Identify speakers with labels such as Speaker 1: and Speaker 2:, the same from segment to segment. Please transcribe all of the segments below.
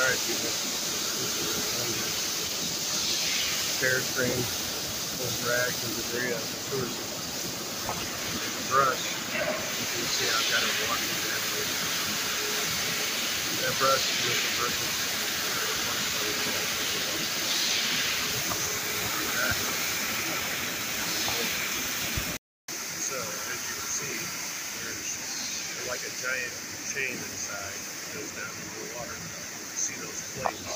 Speaker 1: Alright people, stair screen full of rags and debris out of the sewer system. The brush, you can see I've got it washing down here. That brush is the person's so as you can see, there's like a giant chain inside that goes down into the water. You see those plates.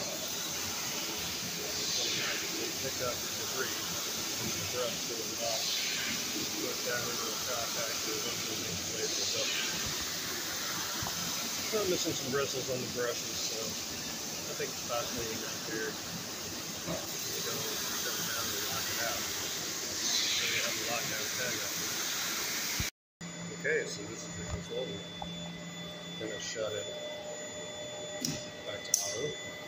Speaker 1: They pick up debris from the brush to the top, goes down into the compact to eventually make its way to the duct. So I'm missing some bristles on the brushes, so I think it's about cleaning out there. You go down and lock it out. So you have a lockdown tag out there. Okay, so this is the control room. I'm going to shut it back to auto.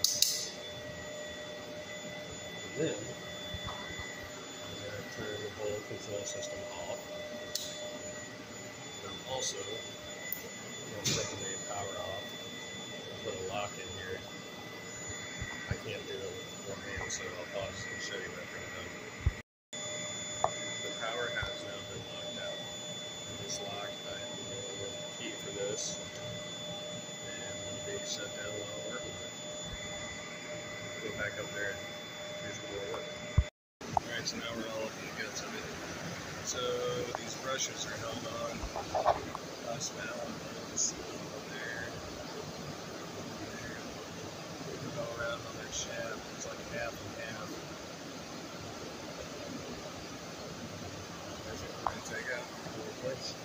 Speaker 1: And then I'm going to turn the whole control system off. And I'm also going to set the main power off. Put a lock in here. I can't do it with one hand, so I'll pause and show you after I'm done. The power has now been locked out. This lock, I have to go with the key for this, and it'll be shut down while I'm working with it. Go back up there and do some more work. Alright, so now we're all up in the guts of it. So these brushes are held on by some Allen bolts up there. They go around on that shaft. It's like half and half. There's it. We're going to take out. Place.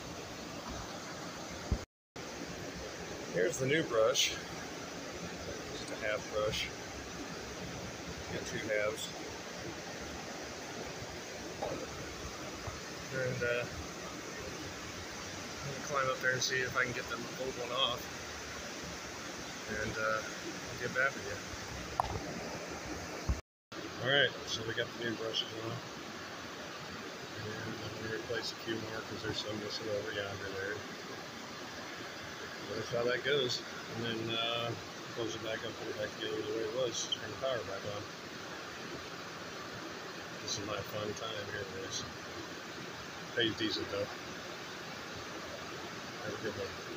Speaker 1: Here's the new brush, just a half brush, got two halves, and I'm going to climb up there and see if I can get the old one off, and I'll get back with you. Alright, so we got the new brushes on. And I'm going to replace a few more because there's some missing over yonder there. That's how that goes. And then close it back up, put it back together the way it was, turn the power back on. This is my fun time here with this. Pays decent though. Have a good one.